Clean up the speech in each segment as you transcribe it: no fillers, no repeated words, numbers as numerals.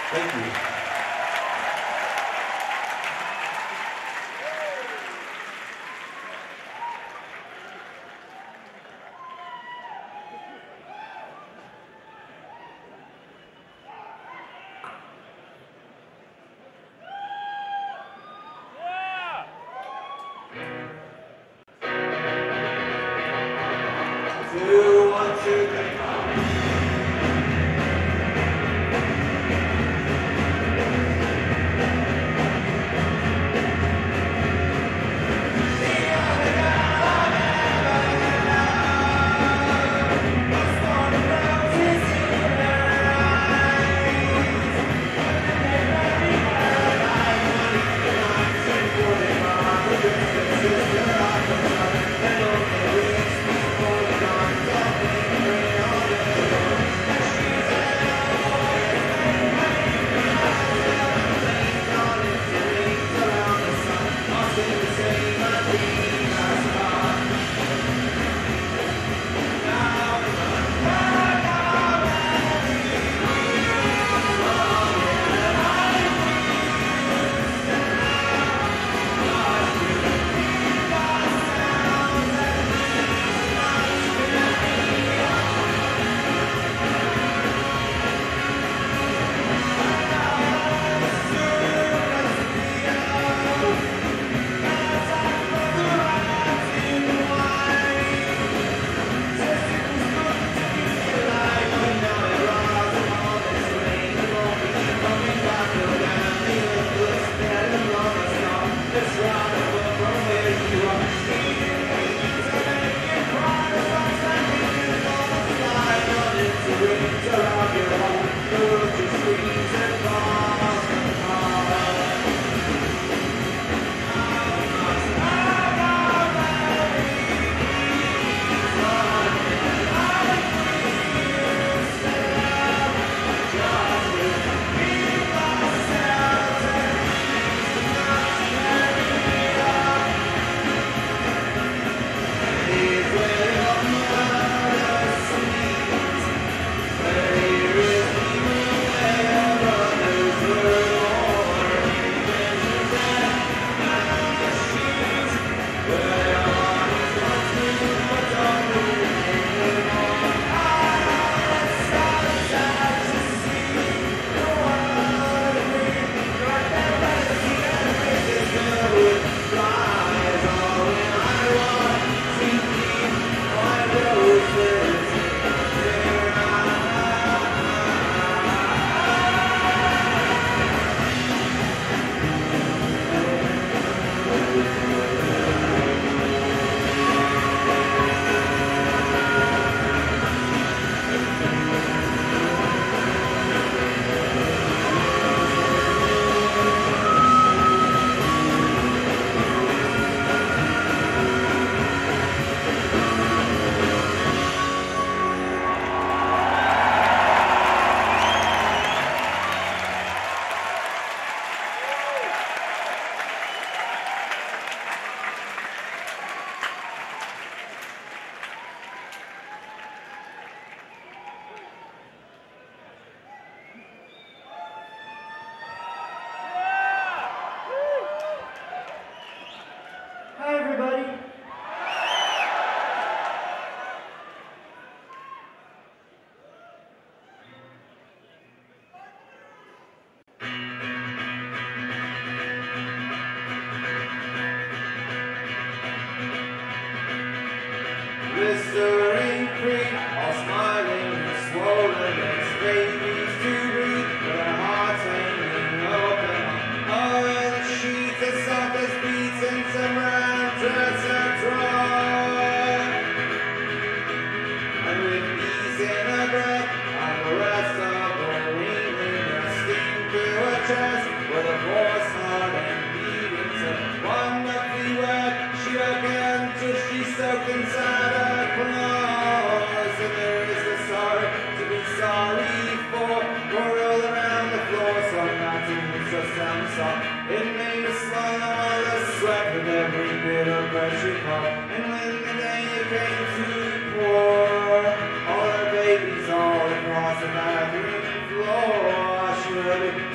Thank you. Two, one, two, three. Hi, everybody. Blistering creek, all smiling and swollen, as babies to breathe, with their hearts hanging open. All in the sheets as soft as beats and some round dress and draw. And with ease in her breath, and the rest of her winging her steam through her chest, with a voice hard and beating so wonderfully wet, she began till she soaked inside her clothes. And there is a sorrow to be sorry for all around the floor, so nothing is so soft. It made her swallow all the sweat with every bit of breath she caught. And when the day came to pour all her babies all across the bathroom floor, she heard it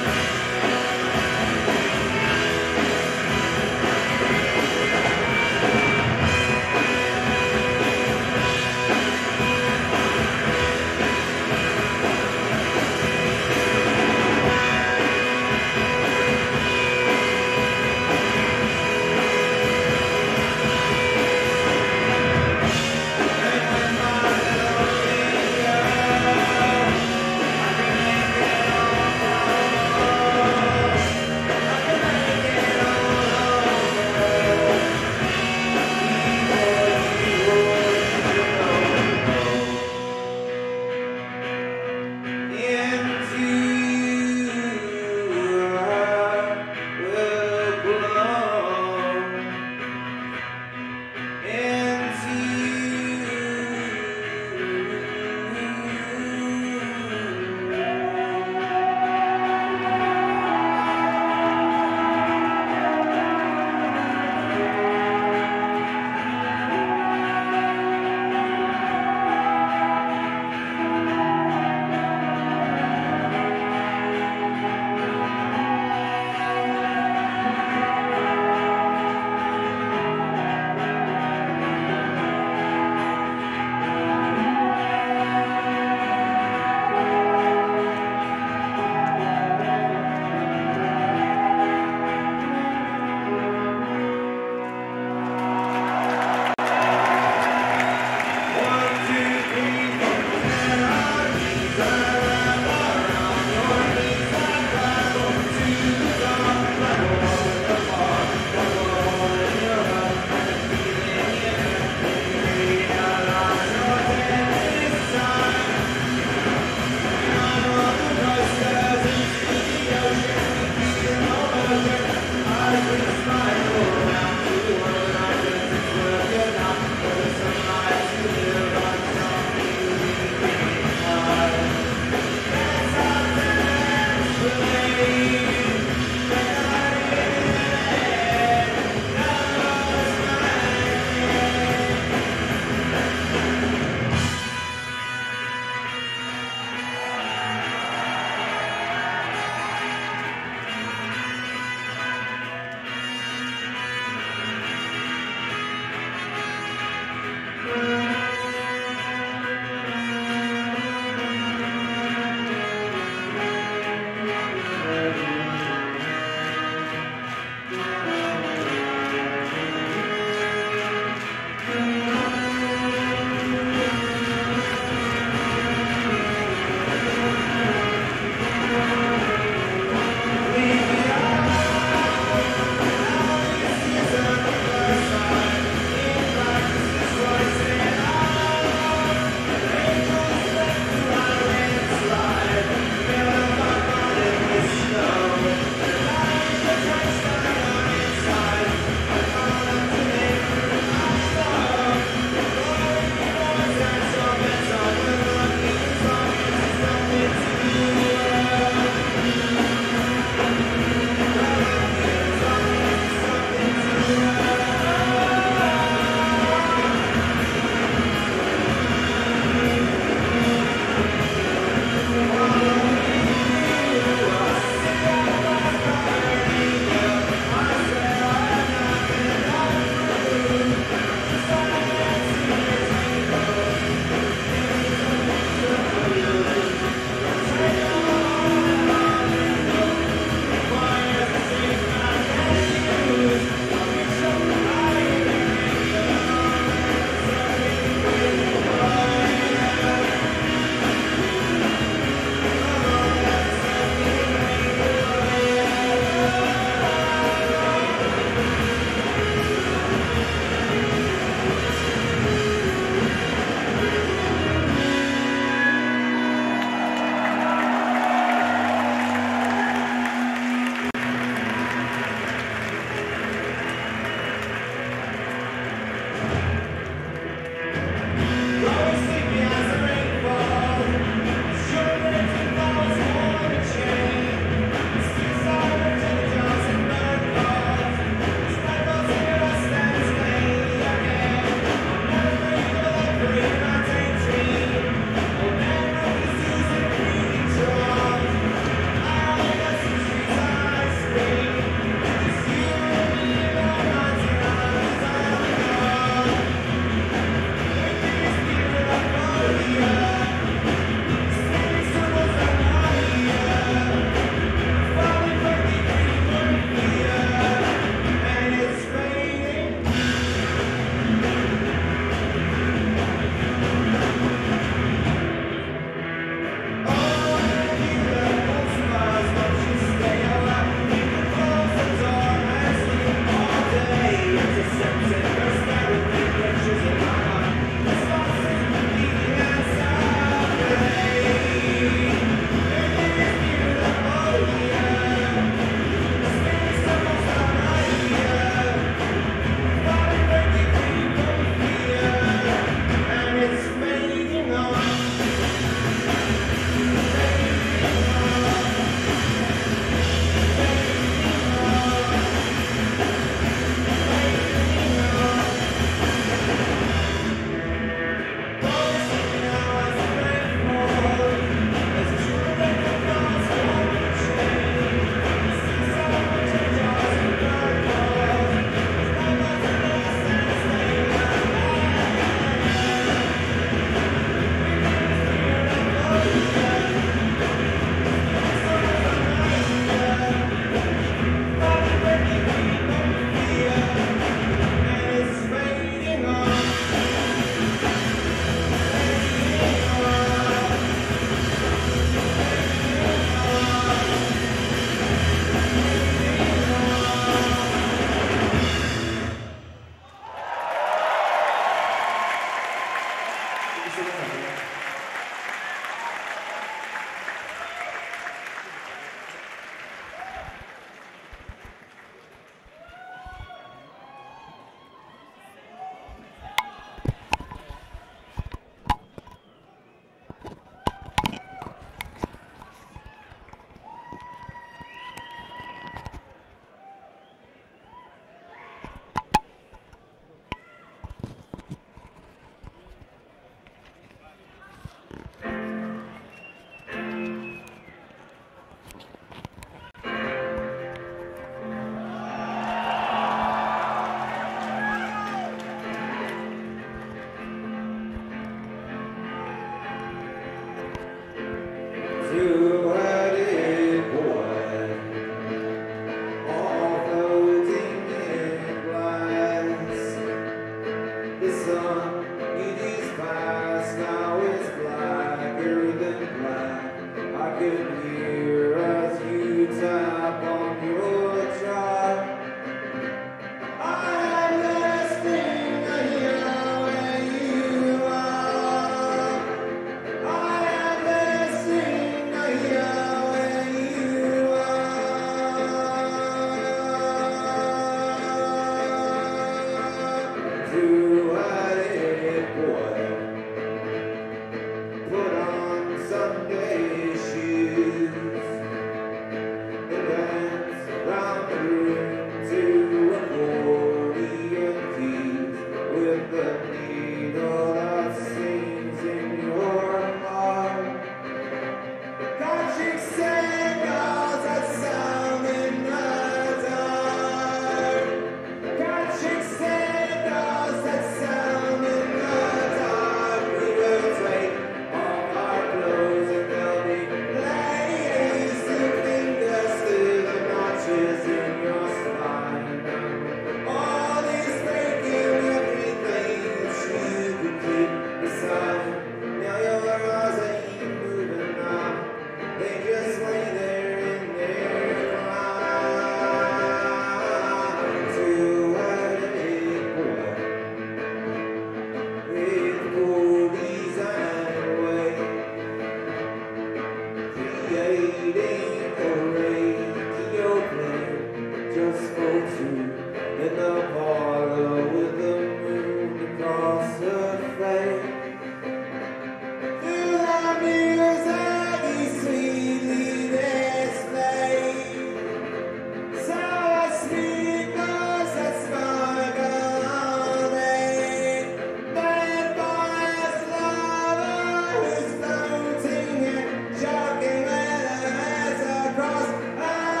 creating a radio play just for two in the parlor with the moon across her face. Through the music he sweetly displayed. So speakers that sparkle all day. Bad boys lover who's floating and jogging with her hands across her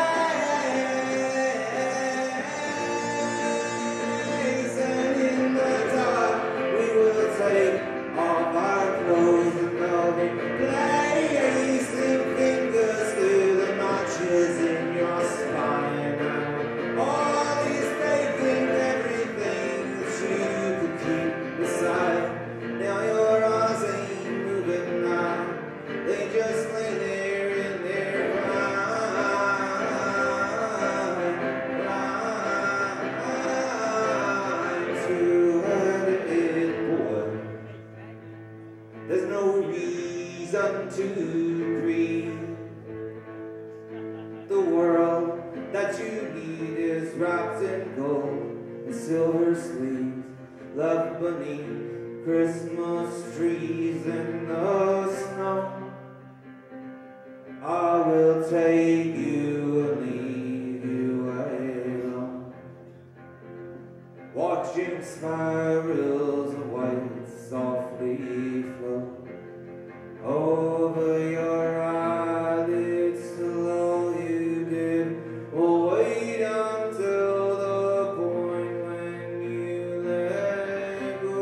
face. And in the dark we will take off our clothes and they'll be placing fingers through the notches in your spine. All these faking everything that you could keep beside. Now your arms ain't moving now. They just lay there in their blind two-headed boy. There's no reason to grieve. The world that you need is wrapped in gold and silver sleeves, left beneath Christmas trees in the snow. I will take you and leave you alone, watching spirals of white softly float over your eyelids till all you did will wait until the point when you let go.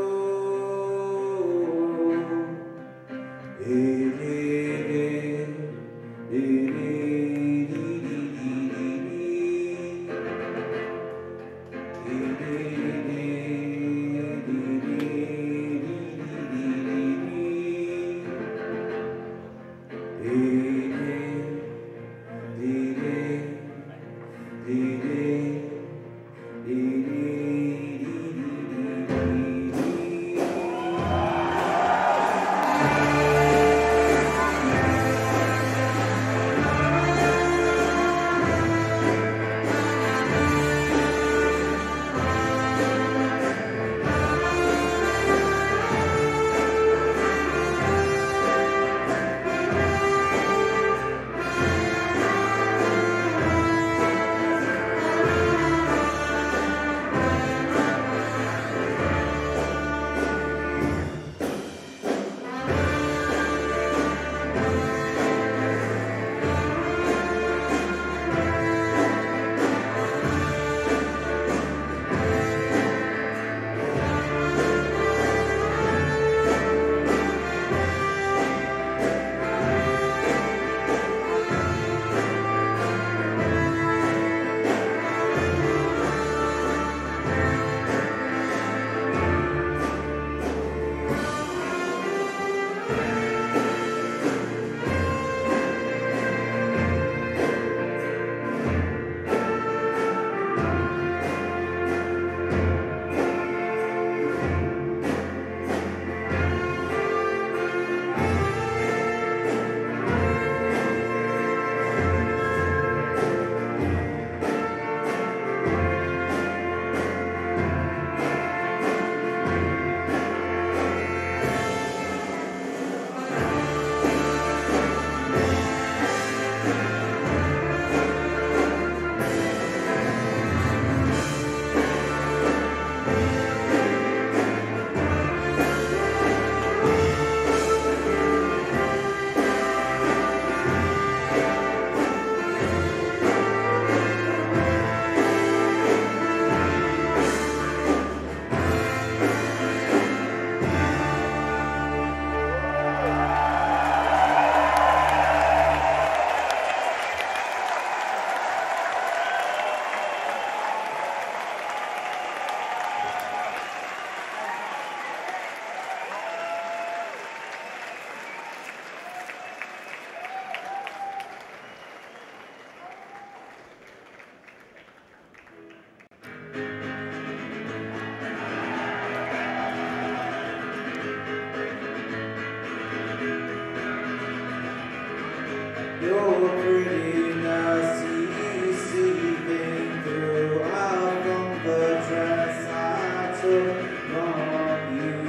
Your prettiness is seeping through out from the dress I took from you.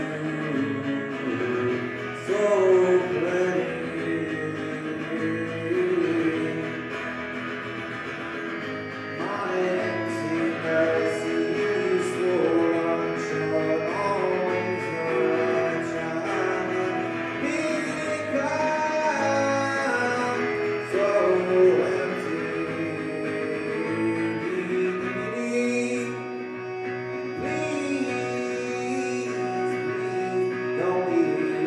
So pretty. My emptiness is swollen shut, always your China become so empty. Please, don't leave me.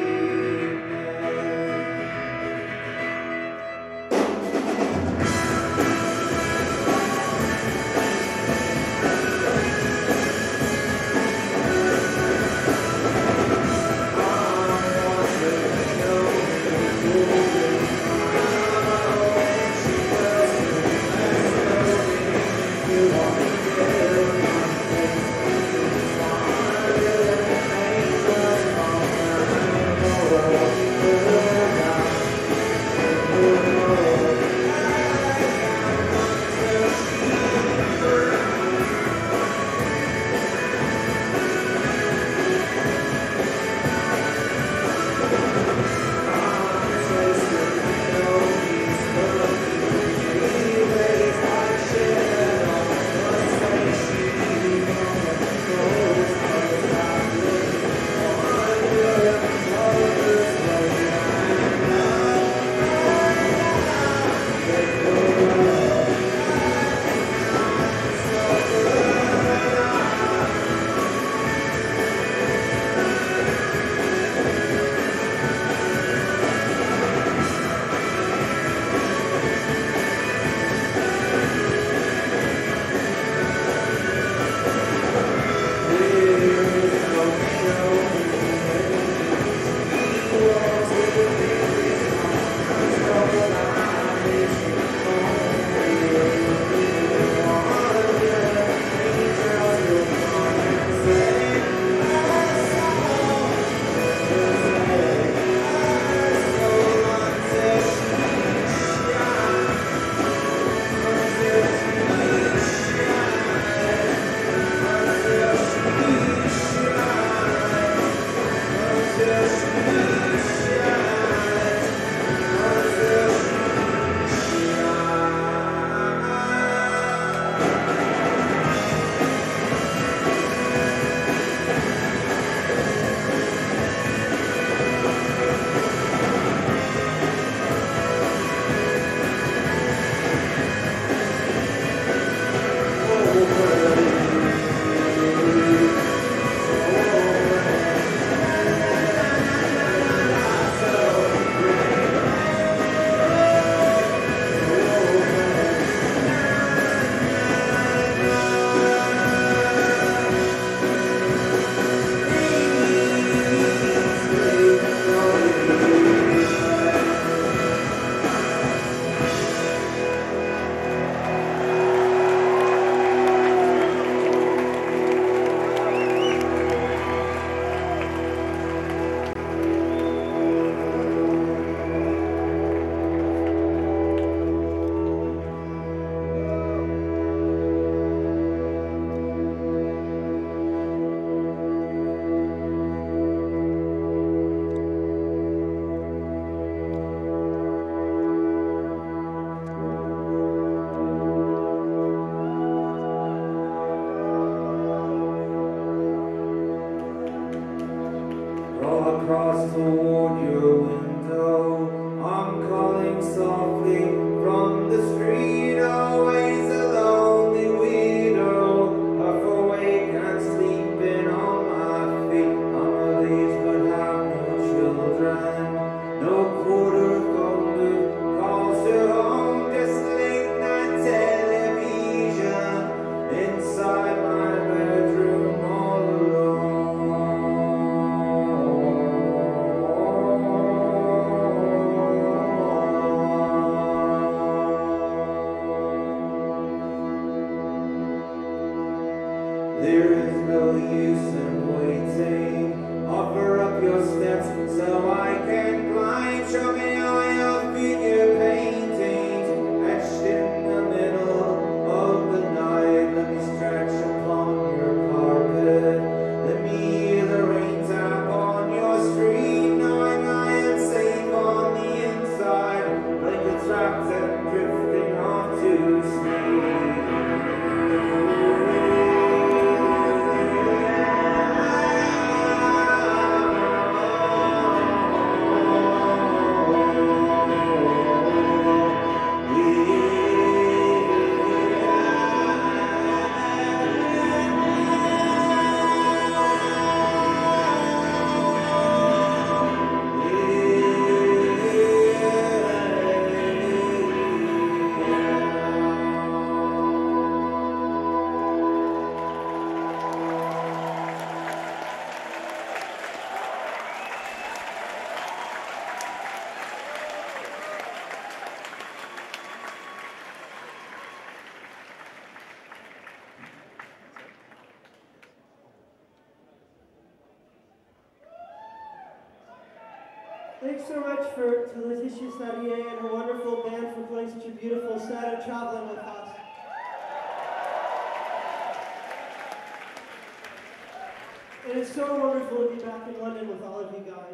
Across toward your window, I'm calling softly from the street. Always a lonely widow, half awake and sleeping on my feet. I'm of age but have no children, no quarter thunder calls to home. Just late night television inside my bedroom all alone. Thanks so much to Laetitia Sadier and her wonderful band for playing such a beautiful set and traveling with us. And it's so wonderful to be back in London with all of you guys.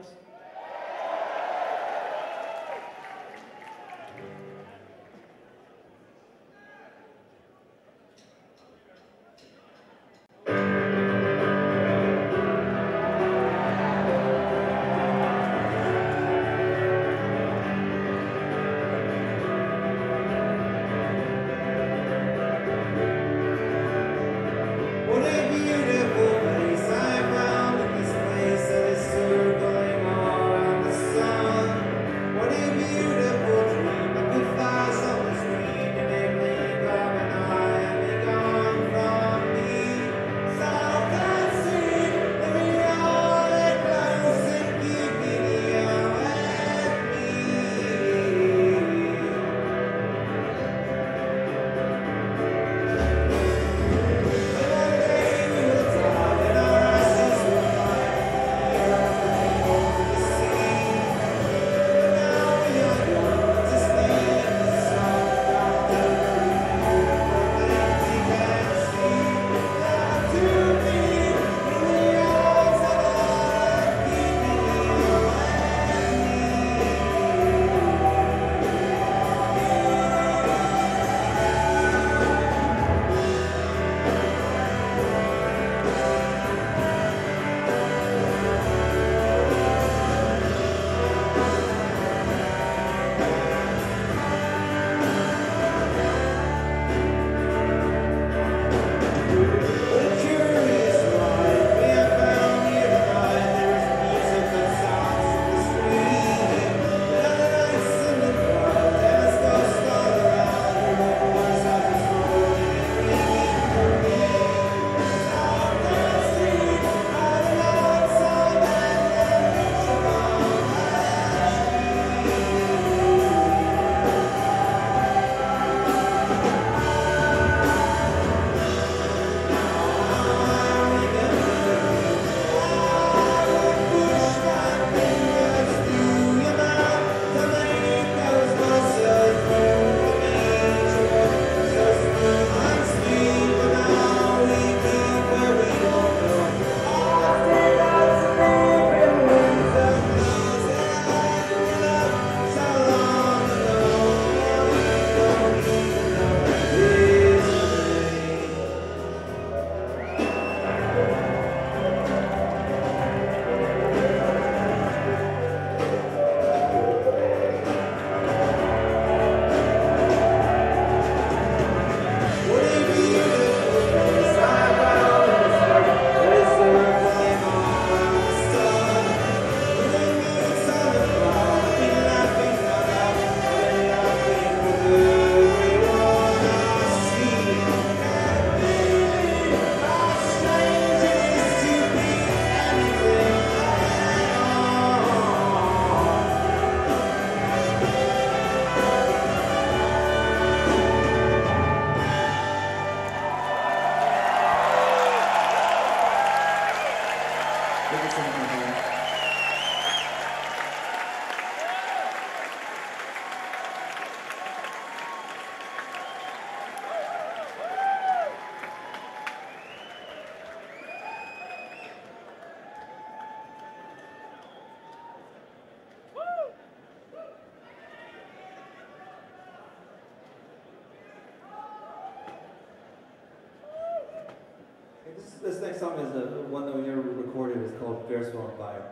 This next song is one that we never recorded. It's called Bear Swamp Fire.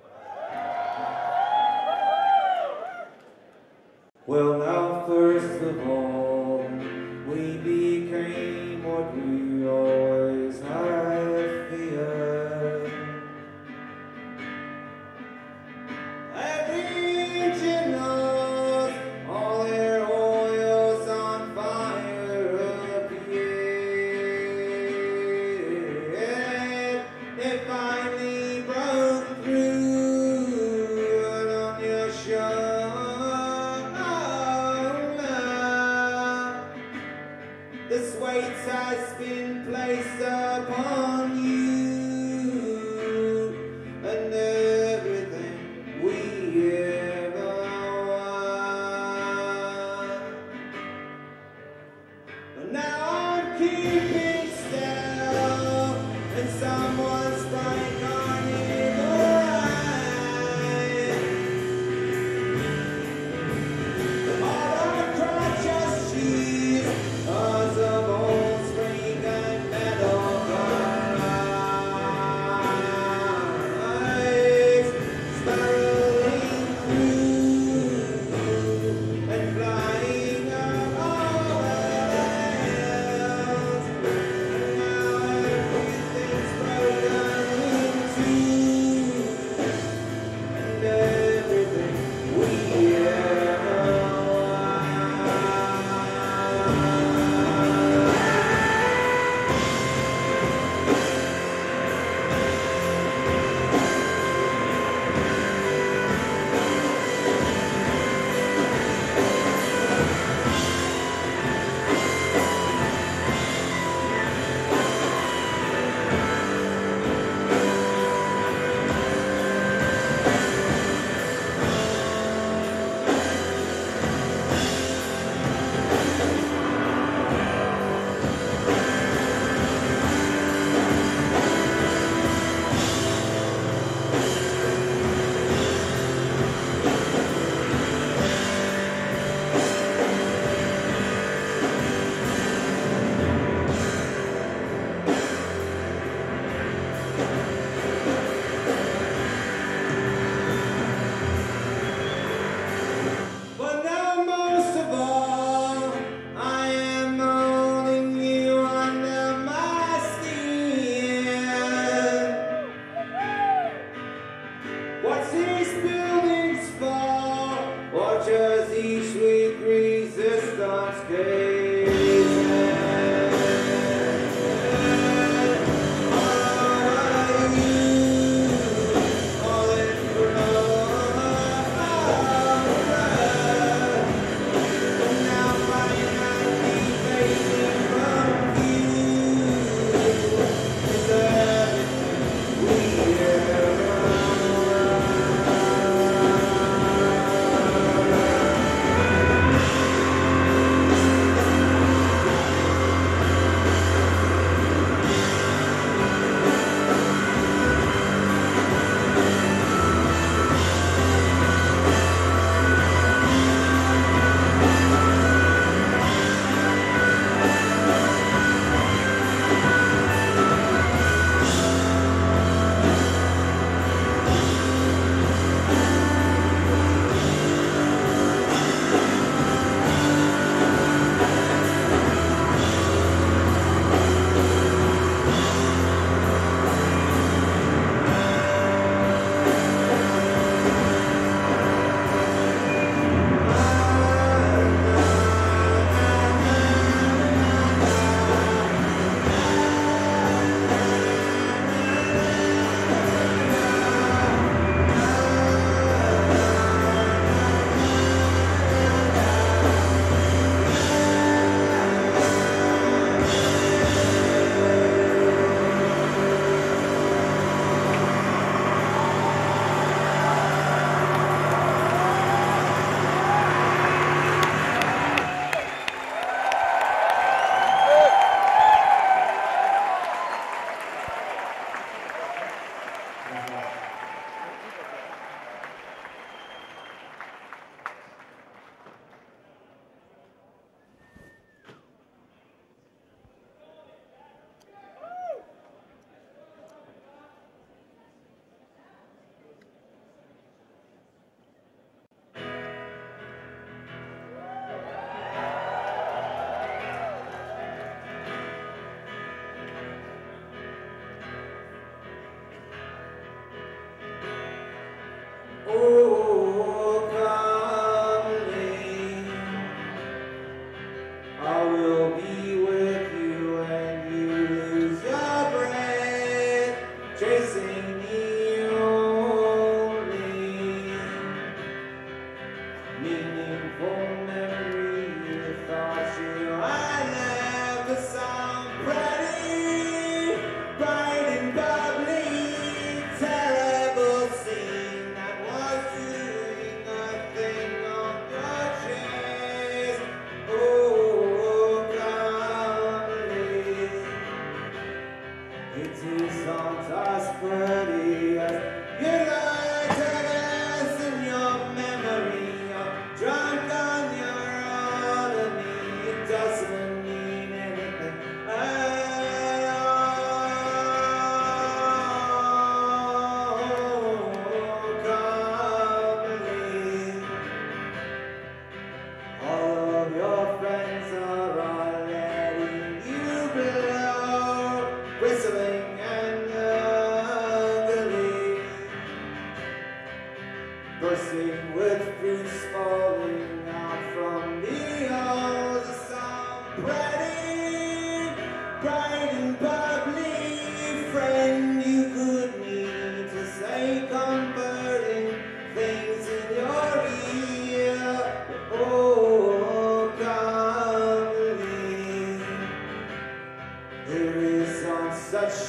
Well, now first of all, we became what we always had feared. Originals, all their oils on fire appeared. It finally broke through on your show. This weight has been placed upon you, and everything we hear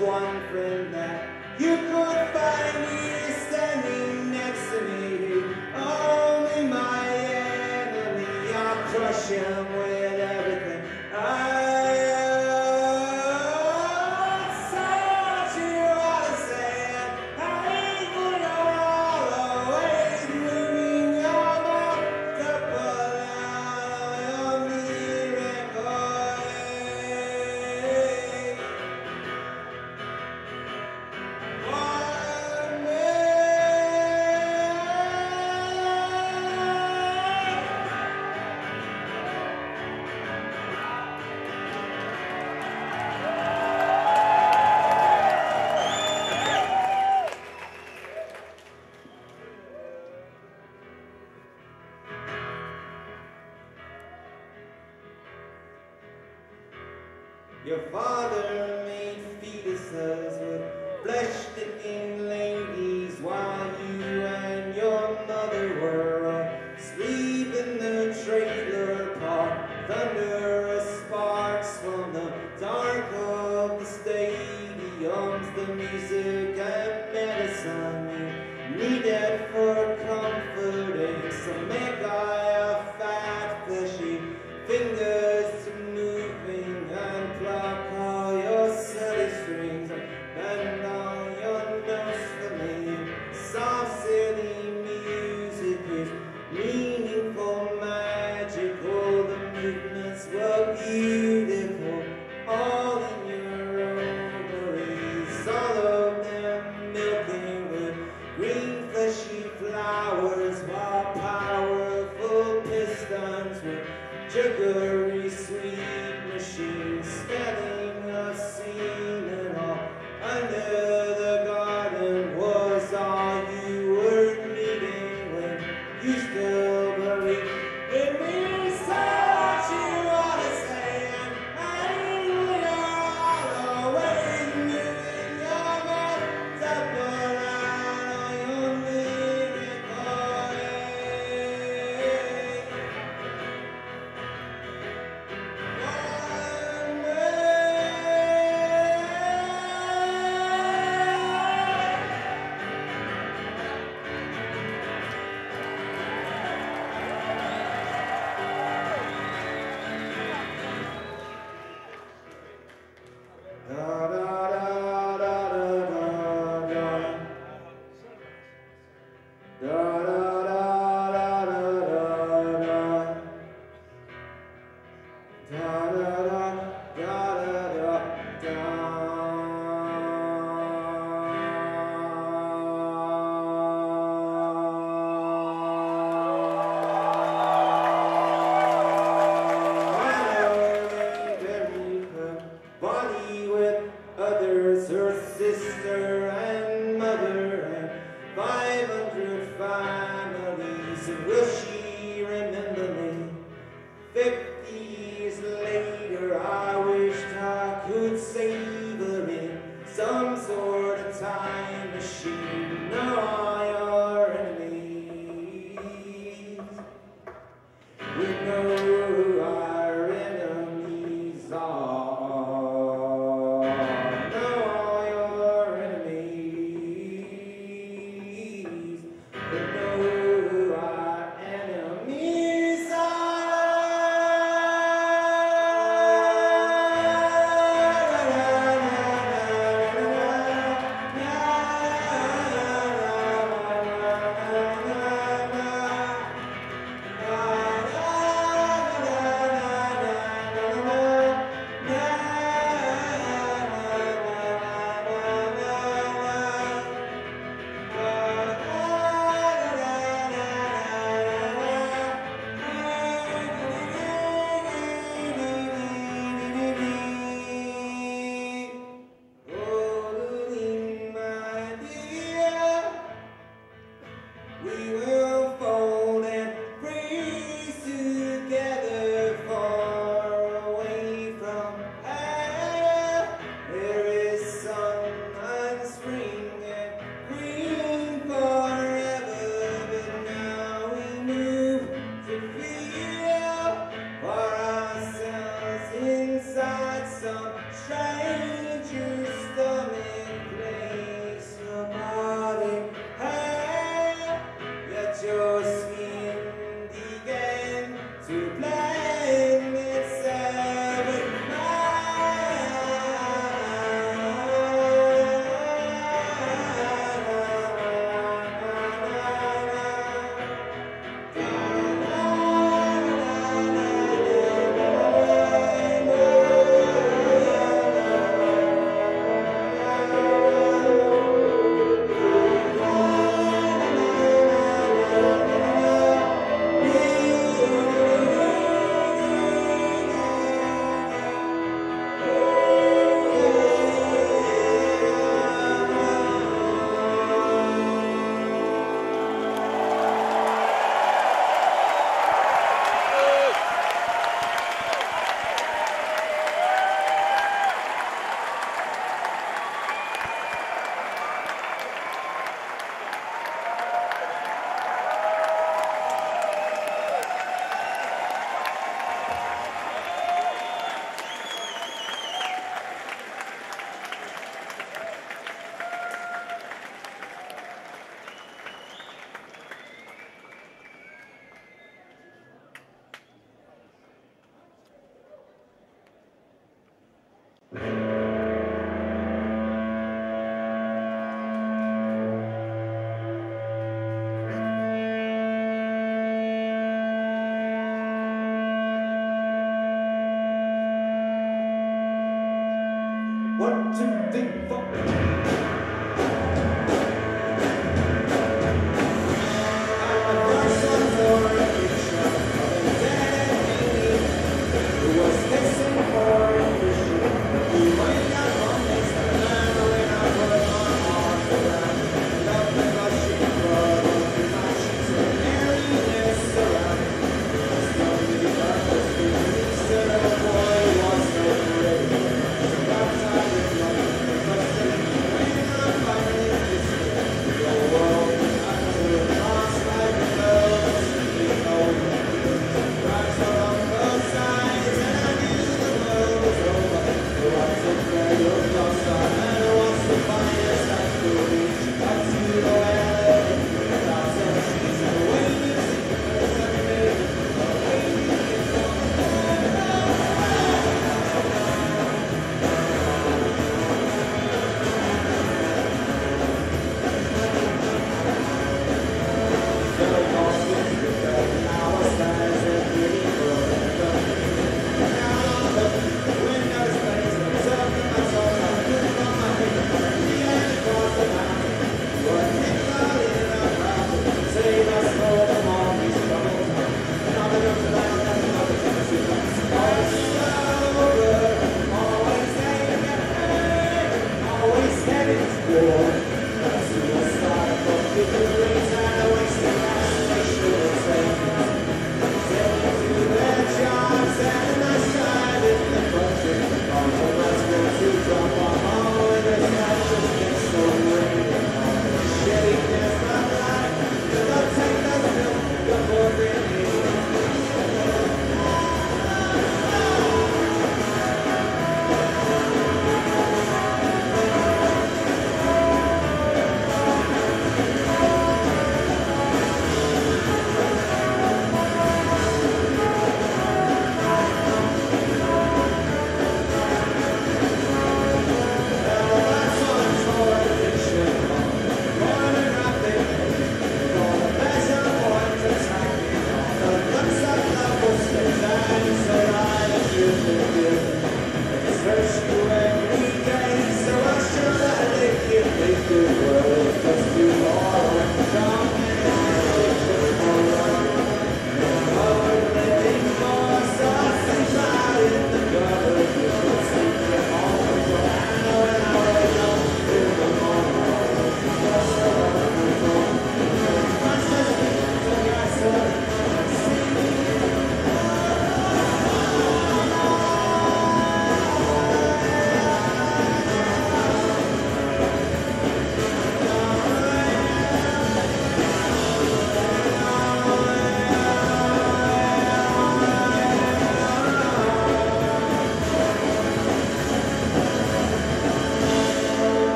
one friend that you could find me standing next to me. Only my enemy, I'll crush him with everything I Your father made fetuses with flesh-sticking ladies while you and your mother were asleep in the trailer park. Thunderous sparks from the dark of the stadiums, the music and medicine you needed for comforting. So make I a fat, fleshy fingers to moving and pluck all your silly strings and bend all your notes for me. Soft, silly music is meaningful, magical. The movements were beautiful, all in your ovaries, all of them milking with green fleshy flowers, while powerful pistons were sugary sweet machines, smelling a scene, and all under the garden was all you were needing when you still believe in me. Say what you want to say, and I know you're always moving your mouth to put out all your lyrical aid. Body with others, her sister and mother, and 500 families. And will she remember me 50 years later? to blame itself with What to think for?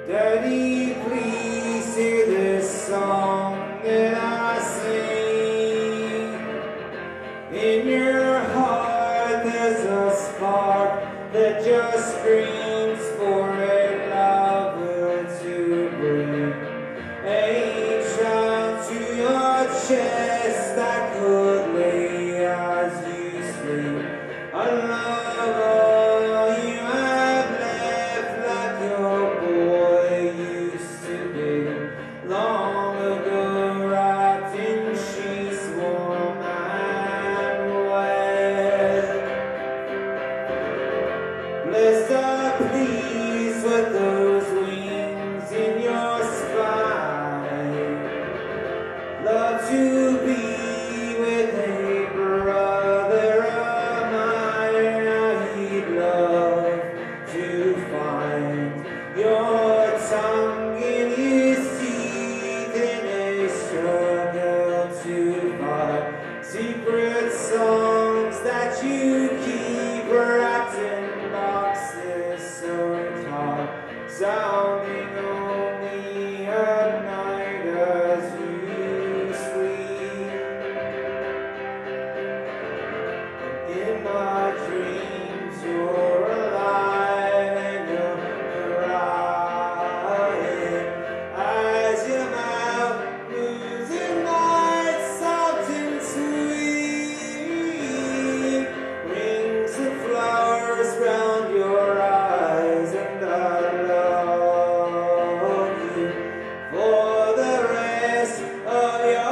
Daddy, please hear this song that I sing. In your heart there's a spark that just screams for a lover to bring a child to your chest that could lay as you sleep. A lover you have left like your boy used to be. Long ago, wrapped in sheets warm and wet. Blessed are pleased with those wings in your spine. Love to be with a brother of mine. He'd love to find your tongue in his teeth in a struggle to find secret songs that you keep wrapped in boxes so tight, sounding only at night as you sleep. In my dreams you're alive and you're crying as your mouth moves in night soft and sweet. Rings of flowers round your eyes, and I love you for the rest of your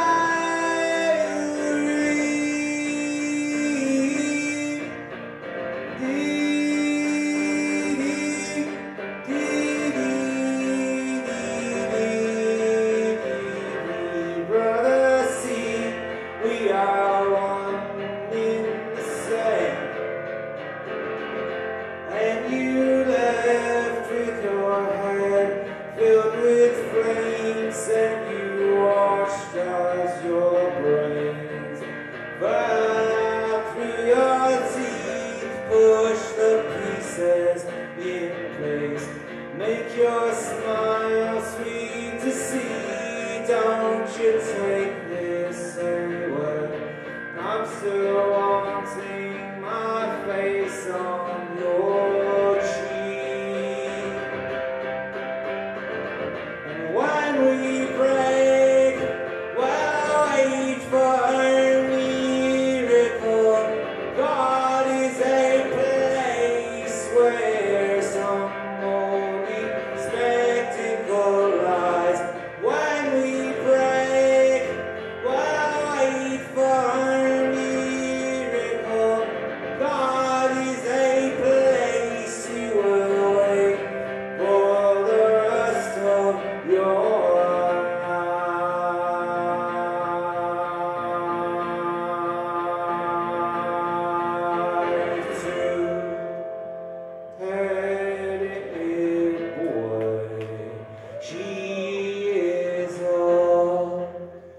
brother, see, we are one in the same. And you left with your head filled with flames, and you washed as your brains fell out through your teeth. Push the pieces in place, make your smile sweet to see. Don't you take this away, I'm still wanting my face on your cheek. And when we break, well, wait for a miracle. God is a place where some holy spectacle lies. When we break, well, wait for a miracle. God is a place you will wait for the rest of your life. To Teddy boy, she is all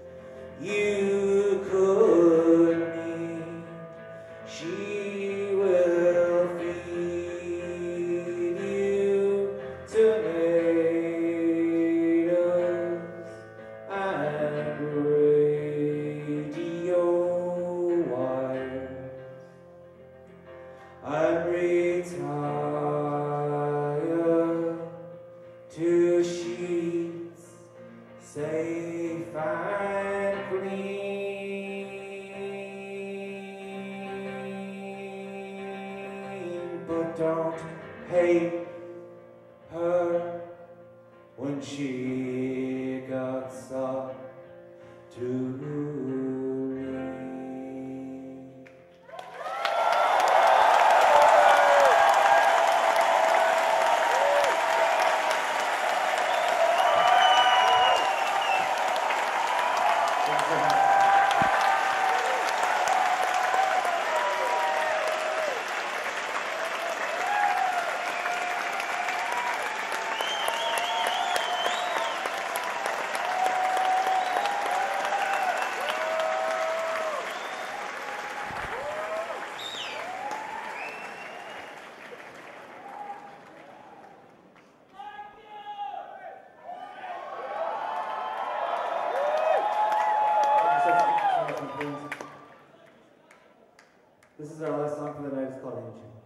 you could need. She will feed you tomatoes and radio wires. I'm retired to sheets safe and clean. But don't hate her when she got up to leave. This is our last song for the night. It's called Ancient.